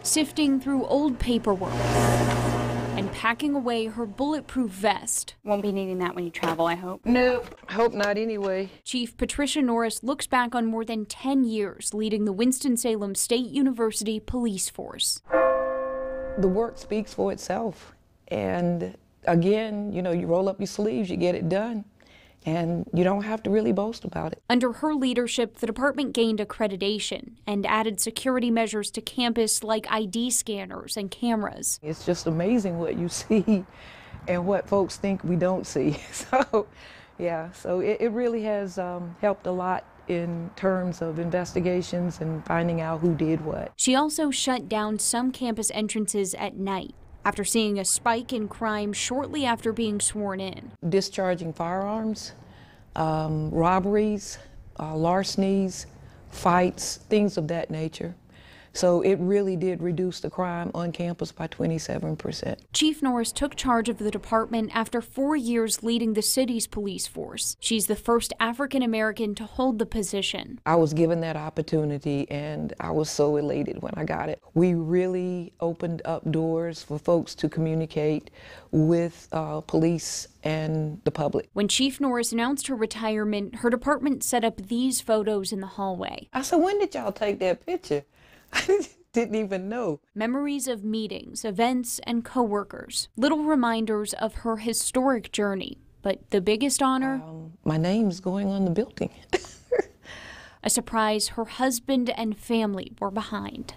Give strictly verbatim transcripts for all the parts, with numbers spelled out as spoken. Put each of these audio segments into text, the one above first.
sifting through old paperwork and packing away her bulletproof vest. Won't be needing that when you travel, I hope. Nope, hope not anyway. Chief Patricia Norris looks back on more than ten years leading the Winston-Salem State University police force. The work speaks for itself. And again, you know, you roll up your sleeves, you get it done. And you don't have to really boast about it. Under her leadership, the department gained accreditation and added security measures to campus like I D scanners and cameras. It's just amazing what you see and what folks think we don't see. So, yeah, so it, it really has um, helped a lot in terms of investigations and finding out who did what. She also shut down some campus entrances at night after seeing a spike in crime shortly after being sworn in. Discharging firearms, um, robberies, uh, larcenies, fights, things of that nature. So it really did reduce the crime on campus by twenty-seven percent. Chief Norris took charge of the department after four years leading the city's police force. She's the first African American to hold the position. I was given that opportunity and I was so elated when I got it. We really opened up doors for folks to communicate with uh, police and the public. When Chief Norris announced her retirement, her department set up these photos in the hallway. I said, when did y'all take that picture? I didn't even know. Memories of meetings, events, and coworkers. Little reminders of her historic journey. But the biggest honor? Um, my name's going on the building. A surprise her husband and family were behind.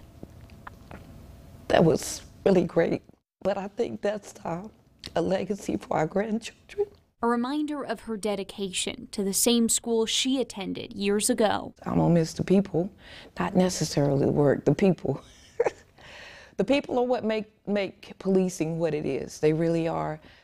That was really great. But I think that's uh, a legacy for our grandchildren. A reminder of her dedication to the same school she attended years ago. I'm gonna miss the people, not necessarily the work, the people. The people are what make, make policing what it is. They really are.